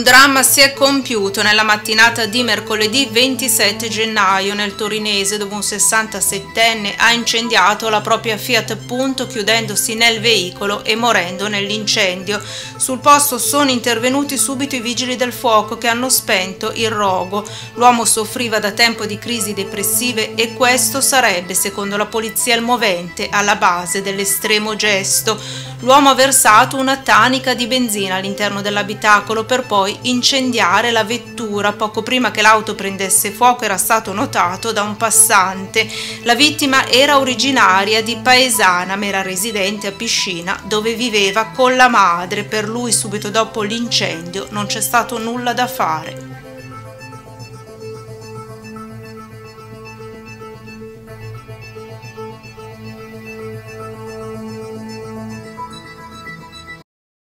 Un dramma si è compiuto nella mattinata di mercoledì 27 gennaio nel torinese, dove un 67enne ha incendiato la propria Fiat Punto chiudendosi nel veicolo e morendo nell'incendio. Sul posto sono intervenuti subito i vigili del fuoco che hanno spento il rogo. L'uomo soffriva da tempo di crisi depressive e questo sarebbe, secondo la polizia, il movente alla base dell'estremo gesto. L'uomo ha versato una tanica di benzina all'interno dell'abitacolo per poi incendiare la vettura. Poco prima che l'auto prendesse fuoco era stato notato da un passante. La vittima era originaria di Paesana, ma era residente a Piscina, dove viveva con la madre. Per lui, subito dopo l'incendio, non c'è stato nulla da fare.